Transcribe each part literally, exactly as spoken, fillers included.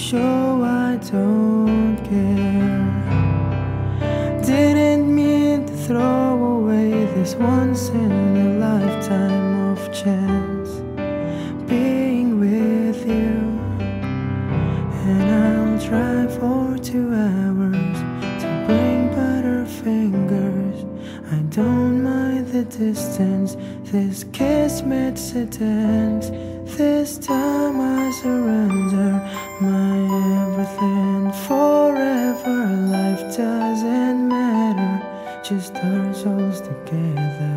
show I don't care. Didn't mean to throw away this once in a lifetime of chance being with you. And I'll try for two hours to bring butterfingers. I don't mind the distance. This kiss makes a dance. This time I surrender my everything. Forever, life doesn't matter, just our souls together.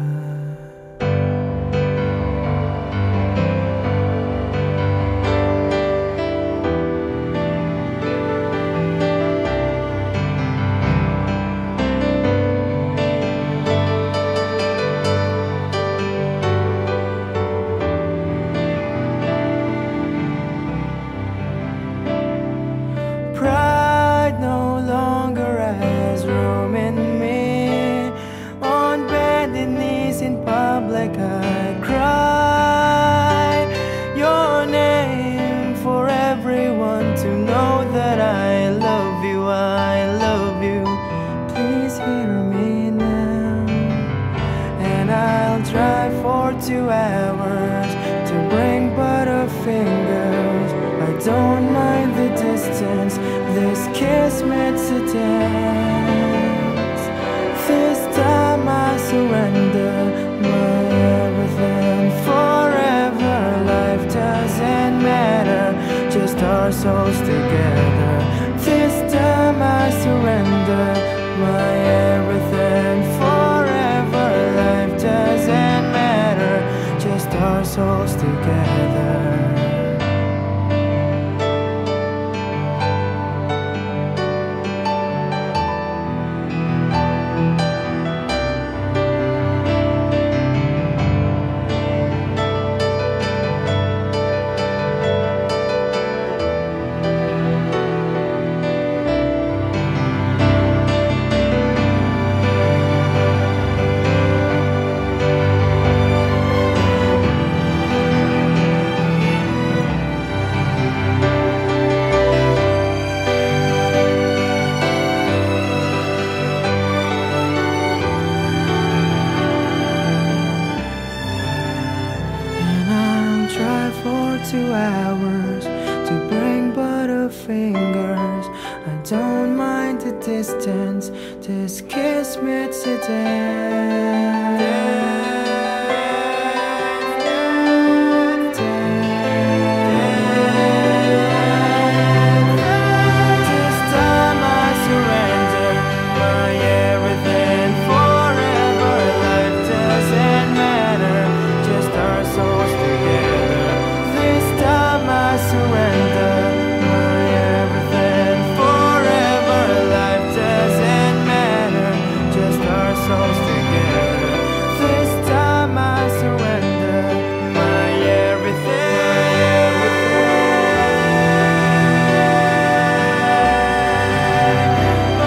Pride no longer has room in me. On bended knees in public I cry your name for everyone to know that I love you, I love you. Please hear me now. And I'll try for two hours to bring butterfingers. I don't mind the distance. This kiss makes a dance. This time I surrender my everything. Forever, life doesn't matter, just our souls together. This time I surrender my everything. Forever, life doesn't matter, just our souls together. Two hours to bring butterfingers. I don't mind the distance. This kiss makes a dance. This time I surrender my everything. Forever, life doesn't matter, just our souls together. I surrender my everything. Forever, life doesn't matter, just our souls together. This time I surrender my everything. Oh,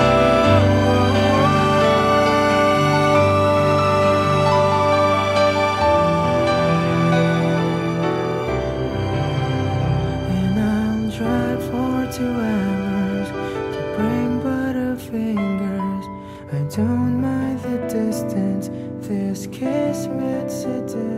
try for two hours to bring butterfingers. I don't mind the distance. This kiss makes a difference.